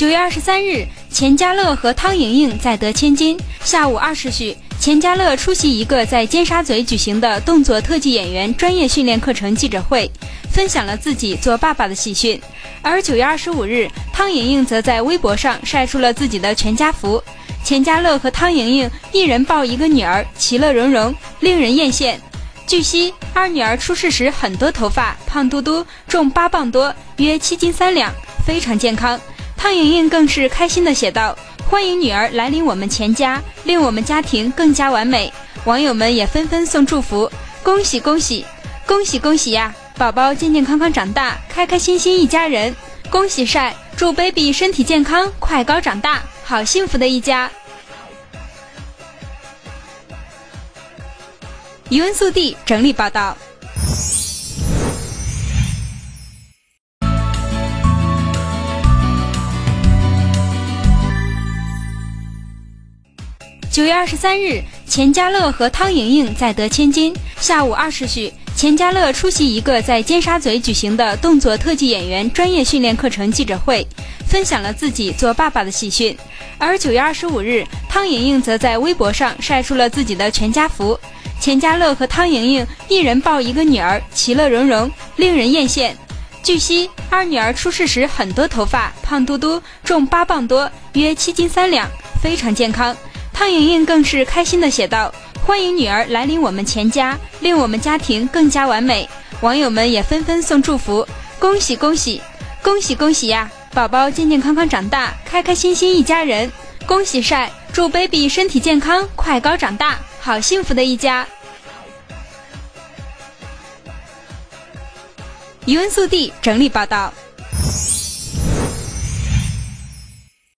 9月23日，钱嘉乐和汤莹莹在得千金。下午2时许，钱嘉乐出席一个在尖沙咀举行的动作特技演员专业训练课程记者会，分享了自己做爸爸的喜讯。而9月25日，汤莹莹则在微博上晒出了自己的全家福。钱嘉乐和汤莹莹一人抱一个女儿，其乐融融，令人艳羡。据悉，二女儿出世时很多头发，胖嘟嘟，重8磅多，约7斤3两，非常健康。汤莹莹更是开心地写道：“欢迎女儿来临我们钱家，令我们家庭更加完美。”网友们也纷纷送祝福：“恭喜恭喜，恭喜恭喜呀！宝宝健健康康长大，开开心心一家人。恭喜晒，祝 baby 身体健康，快高长大，好幸福的一家。”余文速递整理报道。9月23日，钱嘉乐和汤莹莹在得千金。下午2时许，钱嘉乐出席一个在尖沙咀举行的动作特技演员专业训练课程记者会，分享了自己做爸爸的喜讯。而9月25日，汤莹莹则在微博上晒出了自己的全家福。钱嘉乐和汤莹莹一人抱一个女儿，其乐融融，令人艳羡。据悉，二女儿出世时很多头发，胖嘟嘟，重8磅多，约7斤3两，非常健康。汤莹莹更是开心地写道：“欢迎女儿来临我们钱家，令我们家庭更加完美。”网友们也纷纷送祝福：“恭喜恭喜，恭喜恭喜呀！宝宝健健康康长大，开开心心一家人。恭喜晒，祝 baby 身体健康，快高长大，好幸福的一家。”余文速递整理报道。